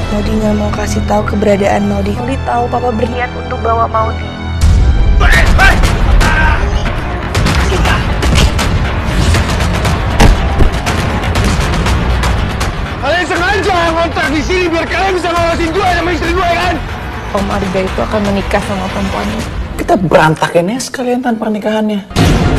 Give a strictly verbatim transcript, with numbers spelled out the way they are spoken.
Maudi nggak mau kasih tahu keberadaan Maudi. Maudi tahu papa berniat untuk bawa Maudi. Kalian sengaja ngontrak di sini biar kalian bisa ngawasin gue sama istri gue, kan? Om Arga itu akan menikah sama perempuan ini. Kita berantakinnya sekalian tanpa nikahannya.